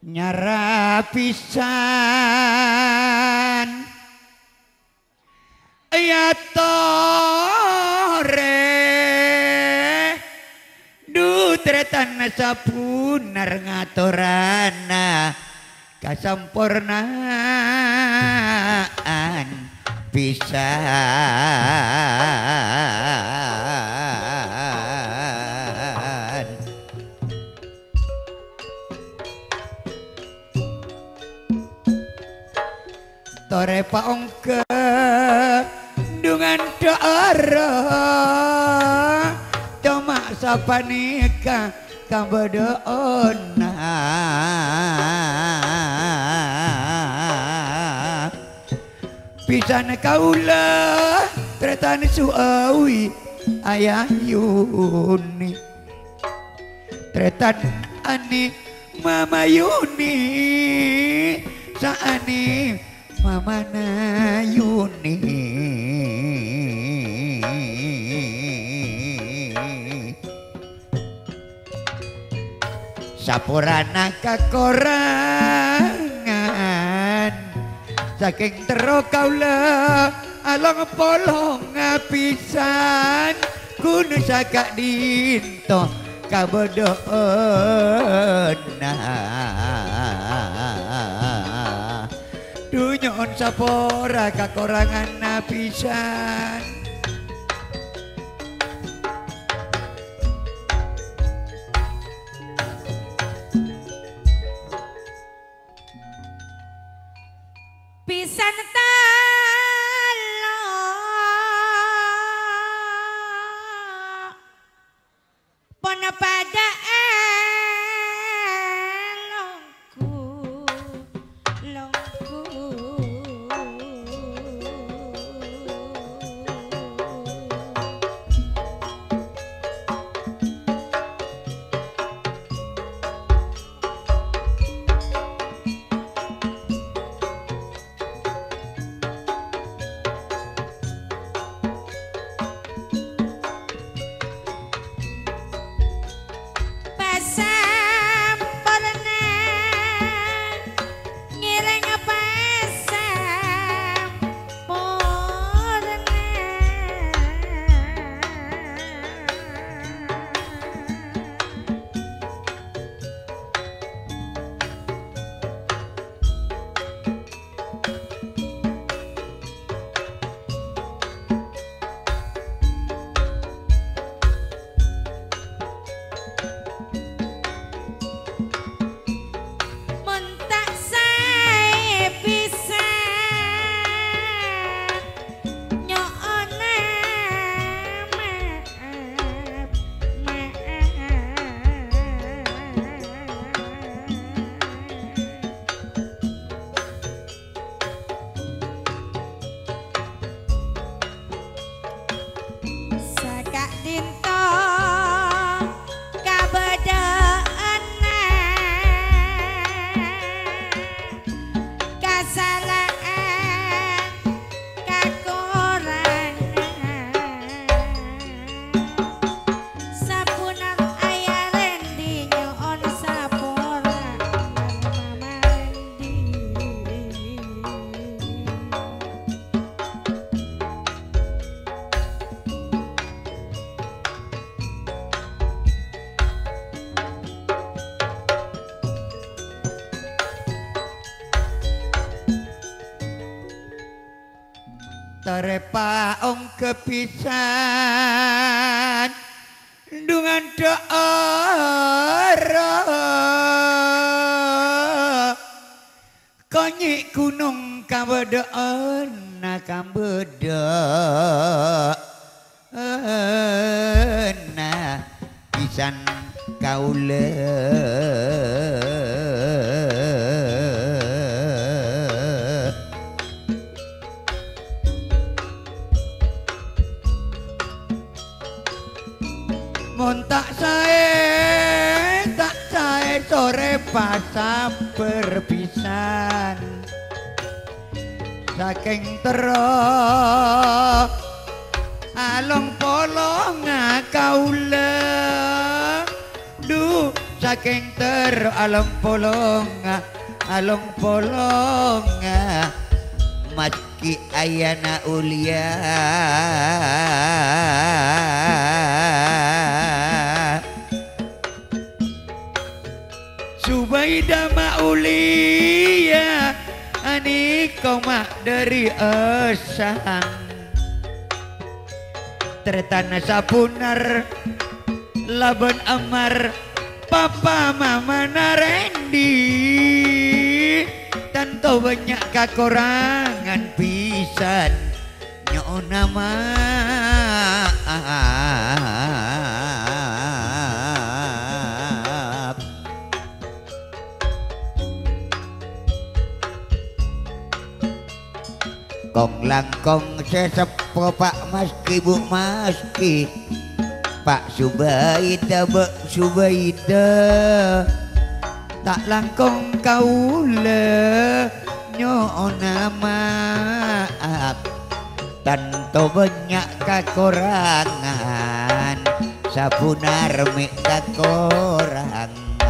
nyara pisan ya tore dutretan sapunar ngaturana kasampurnaan pisan tore paongke dengan doa cuma sapanika kambodoona pisan kaula tretan suawi ayah Yuni tretan ani mama Yuni saani mama na Yuni sapurana kakorangan saking tero kaula along polong ngapisan kuno sakak dinto kabodona dunyon sapora kakorangan napisan pisan talo pona pada longku tarepaong kepisan dengan doa konyi gunung kambodoona kambodoona pisan kaula tak sae sore pasam berpisan saking tero along polong kaula du saking ter along polong maski ayana ulia Subaida maulia ani koma dari esang tertana sapunar laban amar papa mama narendi tanto banyak kekurangan pisan nyo nama kong langkong sesepo pak maski bu maski Pak Subaida tak langkong kaula nyo nama tanto banyak kekurangan sapunar mi kekurangan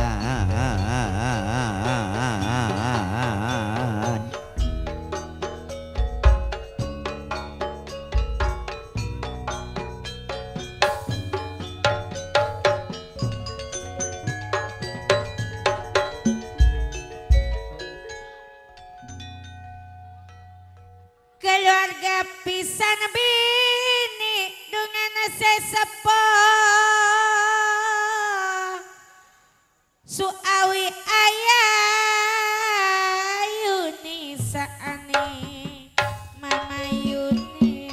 keluarga pisan bini dengan sesepo suawi ayah Yuni saani mama Yuni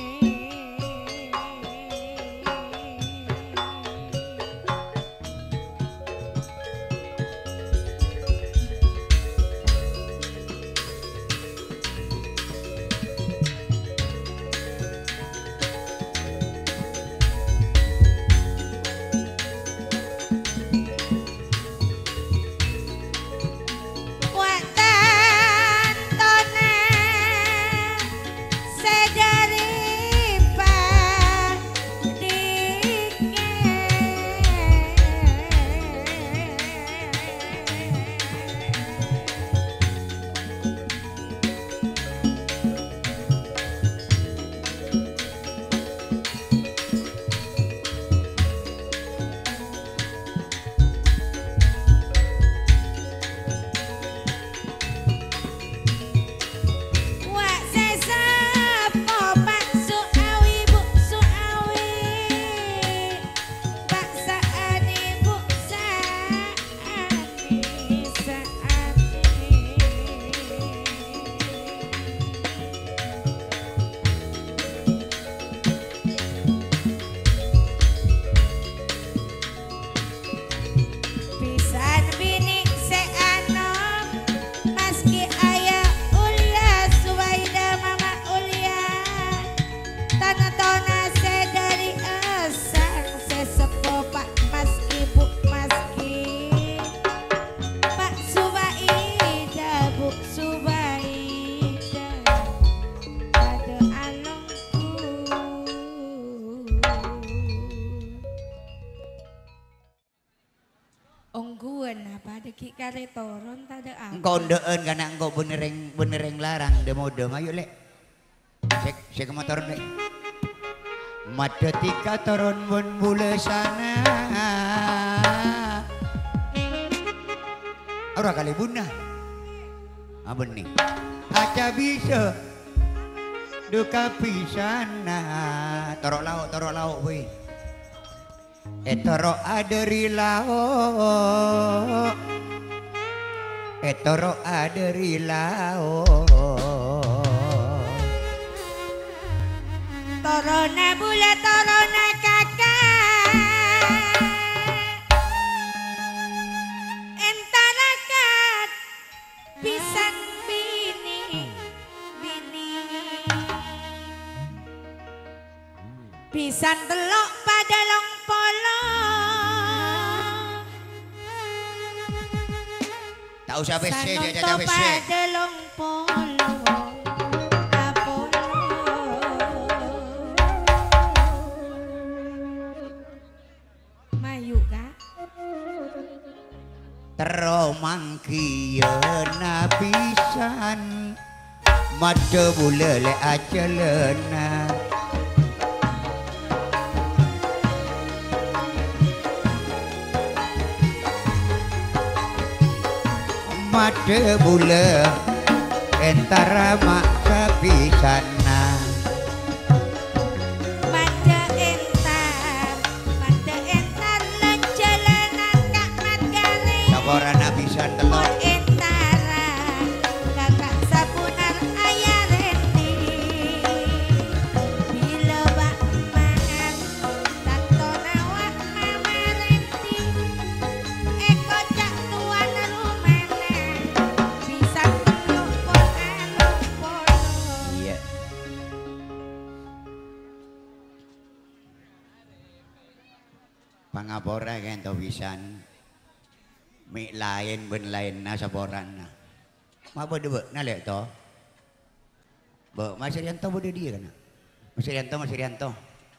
Ki kare toron tada apa? Engkau ndeen karena engkau benereng larang demo ayo lek. Sek motor lek. Mata tika toron bun bule sana. Ora kali bunda. Abon nih. Aca bisa duka pisana. Torok lauk weh. Etoro aderi lauk. Etoro aderi lauk. Torona bula torona kakak. Entarakat pisan bini. Pisan telok pada long polo. Tak usah WC dia jaga WC. Pada long polo. teromangkiyeuna pisan made bulele aceleuna made bule entara mak sapisana made entar lenjelenan kak mandane saborana pisan telok entara kakak sapunar ayah rendi bila bak mangan tato nawak mama rendi eko cak tuan rumana bisa teluk pon aluk polo iya pangapora kan to pisan mi lain ben lain na saborana ma bode na lek to Bo, Mas Rianto bode dia kan Mas Rianto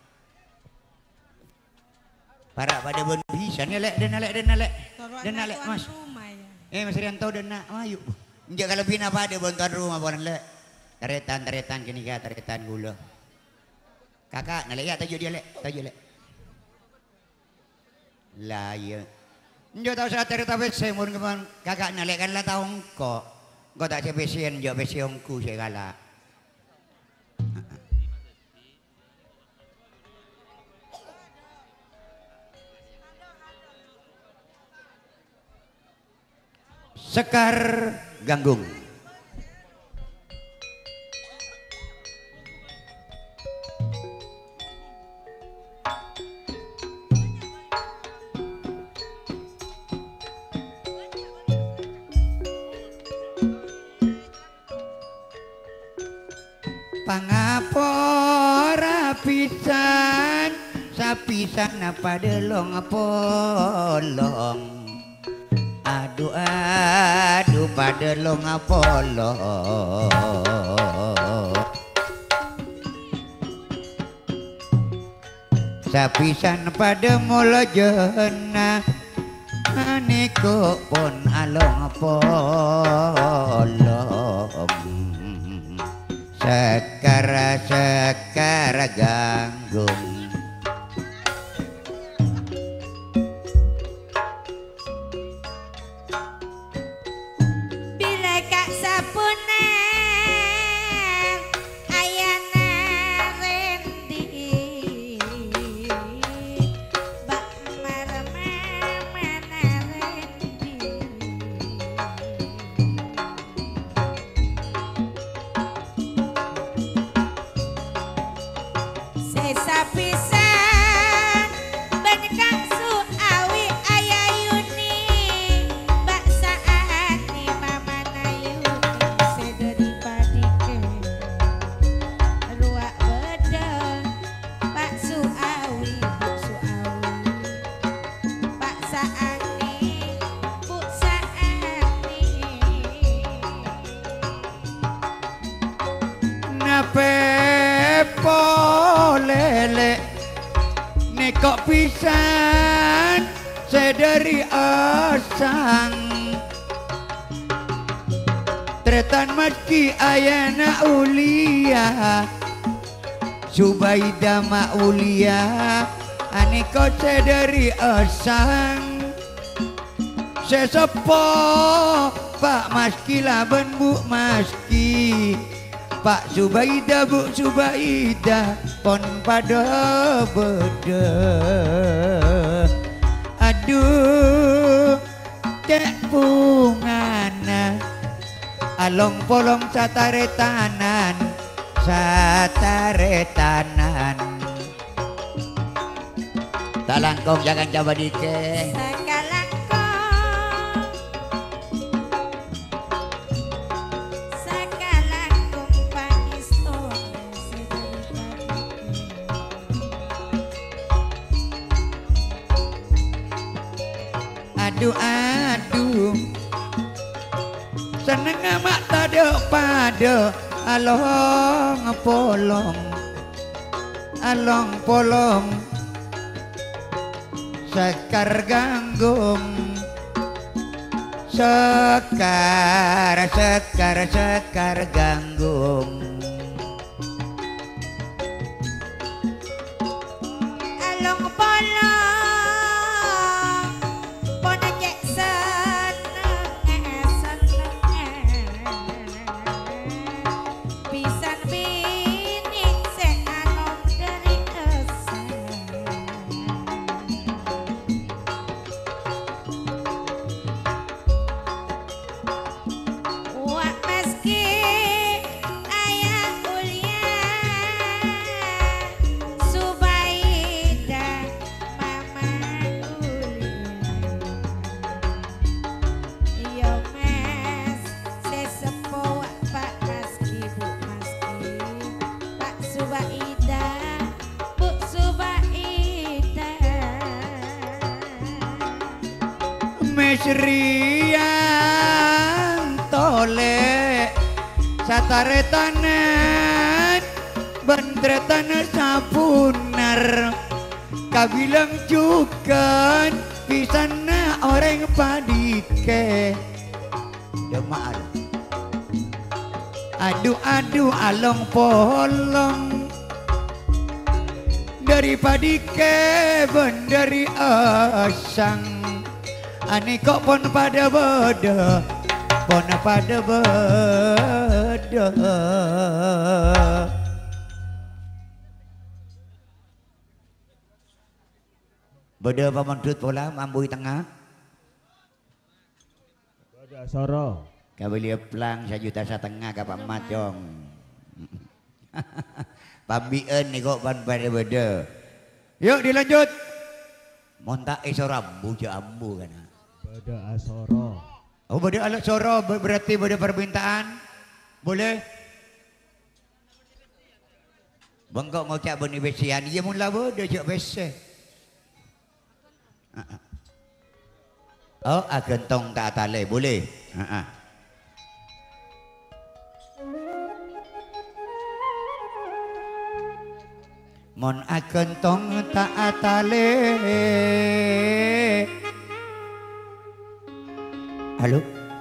para pada ben pisan ya lek den lek Mas rumah ya Mas Rianto den na ayo enggak kalau bina pada bontuan rumah bon lek taretan kini ka taretan gula kakak nalek ya tajo dia lek lah iya njo tau sa terita bese mun keman kakak nalek kan lah taong ko tak sepesien jo besiongku segala Sekar Ganggung pangapora pisan sapisan apa delong polong aduh pada long polong sapisan pada mula jena aniko pon along polong sekara Ganggung bila kak sapunar ayana rendi bak marma mana rendi sesapisan ben kak su awi ayayuni bak saati mama nayuni sederi padike ruak beda bak su awi bak saati bu saati nape polele nekok pisan sedari asang tretan meski ayana ulia Subaida maulia aneko sedari asang sesepo Pak Maski laban Bu Maski Pak Subaida Bu Subaida pon pada beda aduh cek pungana along polong sataretanan talangkong jangan coba dike aduh seneng amat tado pada along polong Sekar Ganggung sekar ganggung. Along bolong pona cek seneng pisan bining se anom dari esen. Wak meski ayah ulia Subaida mama ulia yo mes sesepo Pak Maski Bu Maski Pak Subaida Bu Subaida Mesrian tole sataretanan bentretan sapunar kabilang juga pisana orang padike jemaah adu along polong dari padike bendari asang ani kok pon pada beda beda pamantut pola mambui tengah Bada soro. kabeli plang 1,5 juta ka Pak Macong pambien ni kok pan pada beda yuk dilanjut montak sorambu jambu kan. Bada asoro. Oh, beda alat soro berarti beda permintaan. Boleh? Bangkok ngocak beni besian, ia mula beda cak besi. Oh, agentong tak atale, boleh? Mon agentong tak atale. Halo?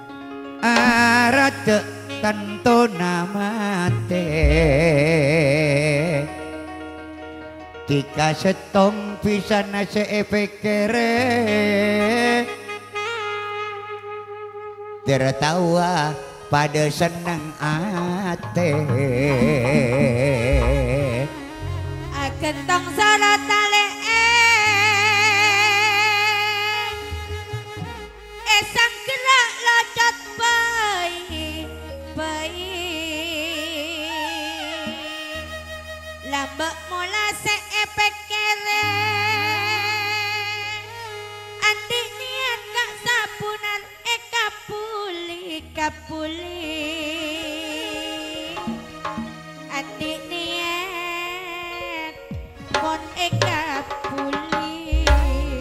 Arat tanto namate tika setong pisan seepekere tertawa pada senang ate Agentong soro tale sang gerak locot bayi lambak mula seepek kere andik niat gak sapunan kapuli andik niat pon kapuli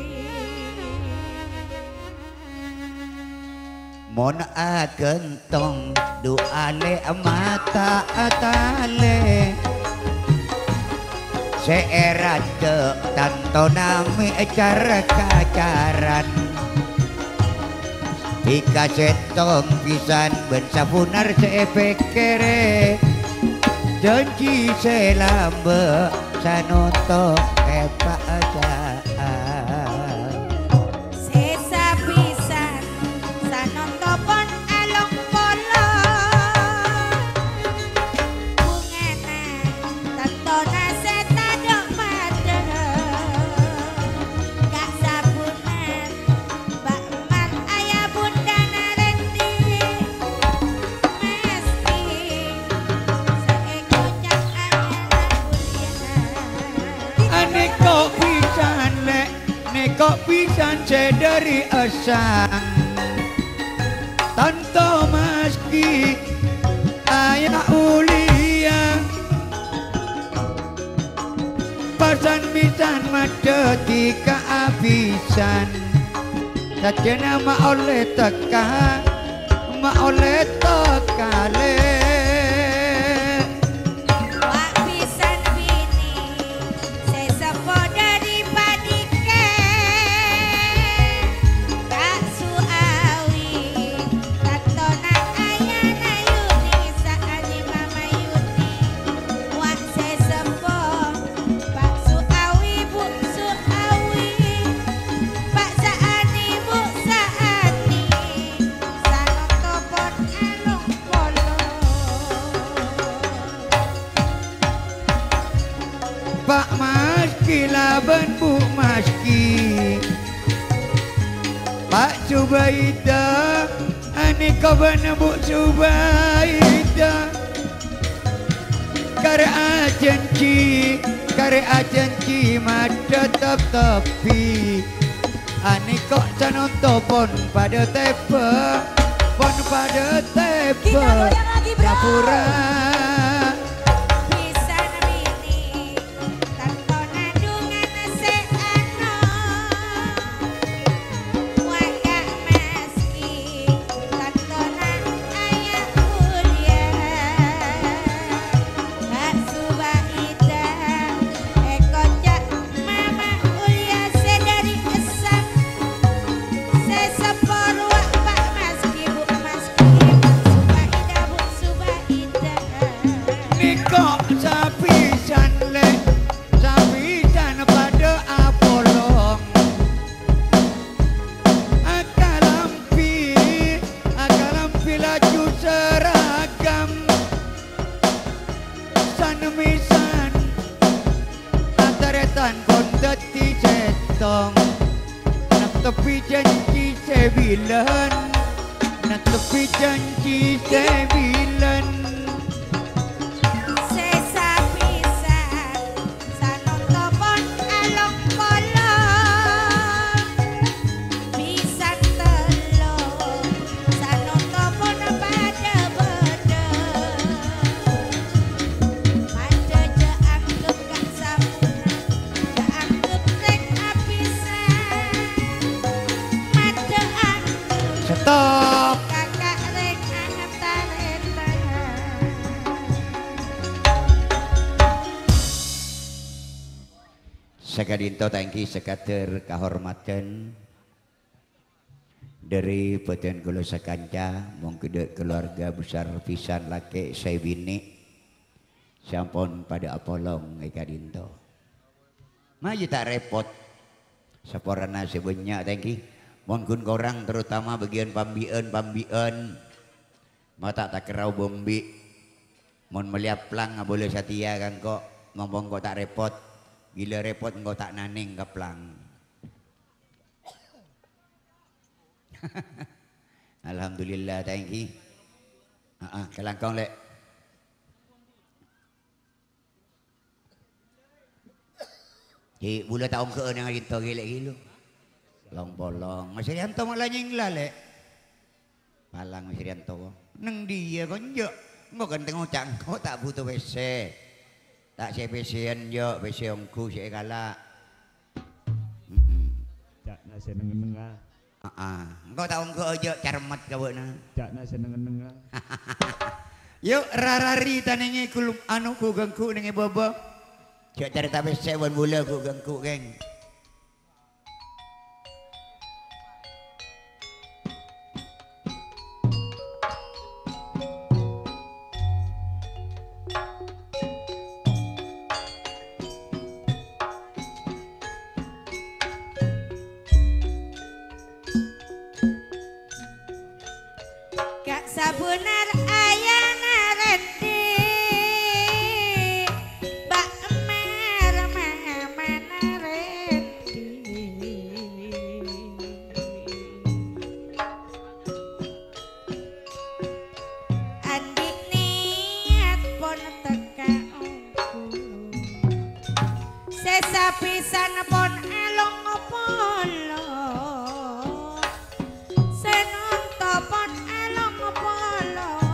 mon agentong duale mata atale seerat tanto nami cara kacaran tika setong pisan bensapunar seepekere janji selambe sanoto epa aja sesa pisan sanoto pon along polo bungena tantona seta dok made gak sabunan bak eman ayah bunda narenti mesti seekocak ayah kuliah aneko pisan le neko pisan dari asang tanto maski ayah ulia pasan pisan made tika abisan saja nama oleh teka ma oleh tekale Wak pisan bini sesepo dari padike Kak Suawi Subaida ane kawan Bu Subaida kare ajanci mada tepi ane kok canonto pon pada tepe Kita goyang lagi bro. Rapura Bisa nabini tanpa nadungan seano waka meski tanpa ayah kuliah Pak Subaida kocak mama ulia sedari esam sesepor wak Pak Maski Bu Maski Pak Subaida Niko sapisan pada apolong akalampi laju seragam sanemisan ataretan kondeti setong nak tepi janji sebilan nak tepi janji sebilan sesapisan sanotopon along polong pisan telung sanotopon pada beda pada jeanggep gak samunan jeanggep rek apisan pada anggep stop kakak rek antareta Sakadinto tangki sekater kahormatan dari Peten Kulo Sakanca mongkede keluarga besar pisan laki saya bini sampun pada apolong ekadinto maju tak repot saporana sebanyak tangki mongkun korang terutama bagian pambien mata tak kerau bombi mon melihat plang nggak boleh setia kan kok ngomong kok tak repot gila repot engkau tak naning keplang. Alhamdulillah thank you. Kelangkong lek. Di bula tahun ke nang rinto gilek gilu. Long bolong. Mas Rianto malah nyingla lek. Palang Mas Rianto. Neng dia konjo. Engkau kan tengok cangkok tak butuh WC. Tak saya pesian jo, pesi ongku saya kalah. Cak na seneng-nengah. Engkau tahu engkau aja cermat kau na. Cak na seneng-nengah. Yuk rarari tanenge kulum anu ku gangku nenge bobo. Cak cari tapi saya wan bola ku gangku geng. Kak sabunar ayana rendi Bak mer mana rendi Andik niat pon teka ongku sesapisan pon elong polo senong topon elong polo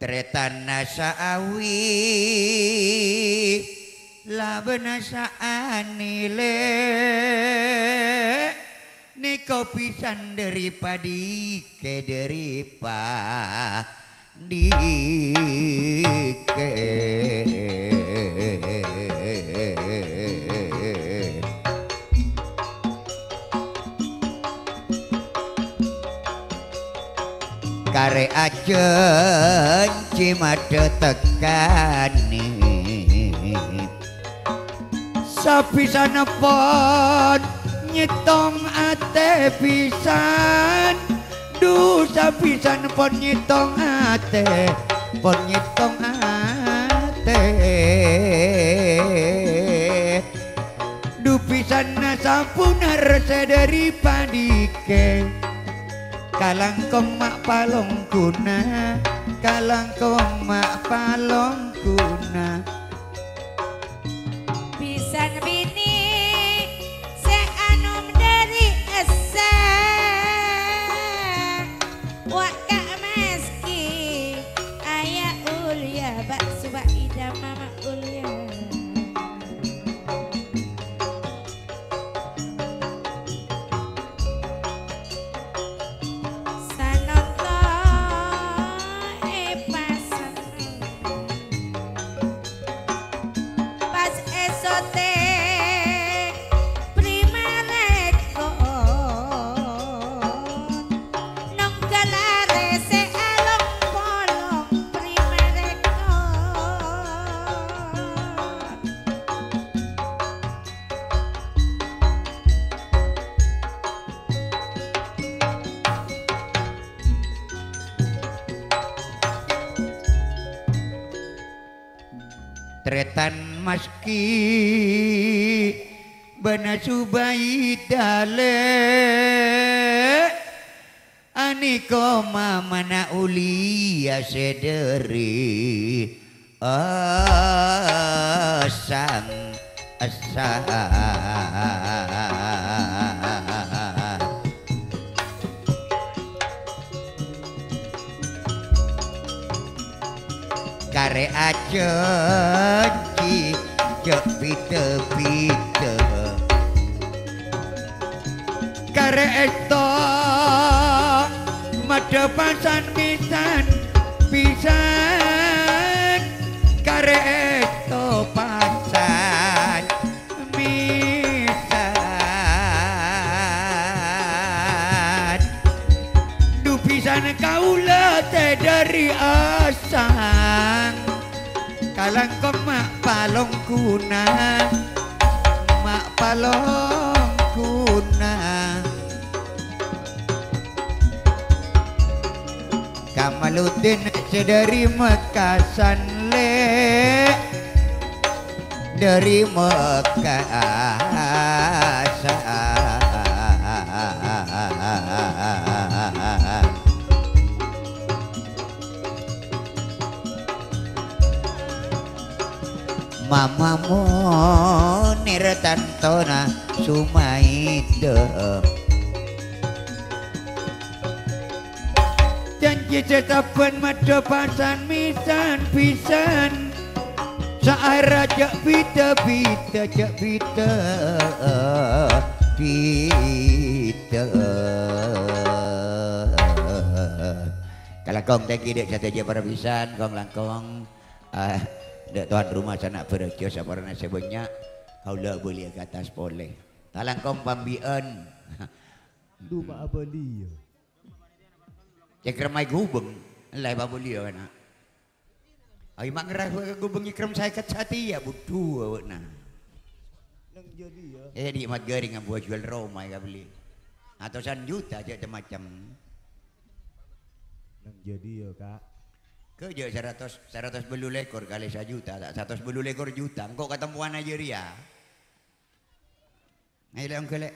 Tretana saawi labena saanile niko pisan daripadi ke deripa dike kare ajen cimade tekani sapisan pon nyitong ate pisan du sapisan pon nyitong ate du pisan sampuna rese dari padike kalangkong mak palong kuna kalangkong mak palong kuna Pisan bini se anom dari esa waka meski ayah ulia bak suba ida mama ulia tretan maski bana subai dale aniko mamana ulia sederi asang asang kare ajenci jek pite-pite kare eto made pasan pisan pisan kare eto pasan misan du pisan kaula teh dari asang kalangkong mak palong kuna Kamaluddin sedari Mekasan le dari Mekasan mamamu nirtantona sumaida janji cetapan mada pasan misan pisan saara jak pita-pita kalau kong teki dek satu aja para pisan kong langkong dek tuan rumah sana berjo sabarana sebanyak kaula boleh ke atas boleh talangkong pambian Duma abalia. cek remai gubeng lai babulia kana ai mak ngerah ke gubeng ikrem saya kat sati ya budu awakna Nang jadi ya. di mat garing buat jual romai ka beli atusan juta aja macam Nang jadi ya kak. kerja 100 belu lekor kali 1 juta tak 100 belu lekor juta engkau ketemuan aja ria ai leong kelek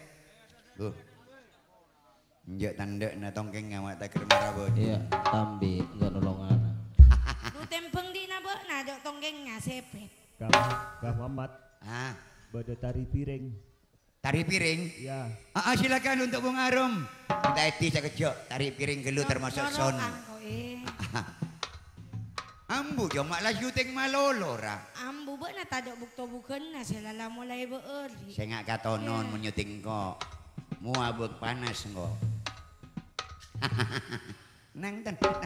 njek tanda na tongkeng ngamak tak kerma rabot Iya, tambi enggak nolongan. Utempeng di nabok na jok tonggengnya sepet. Kak Muhammad ah pada tari piring. tari piring Ya. silakan untuk Bung Arum kita eti saya kejok tari piring gelu termasuk son Ambu jo mak la syuting malolo ra. Ambu be na tadok bukto bukan na sila la mulai beeri. Saya nggak katonon menyuting kok. Mua bek panas kok. Nang tenang.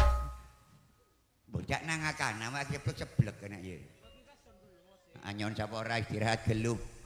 Bocah nang akana mak ceplek-ceplek kena ye. Anyon sapa ora istirahat geluh.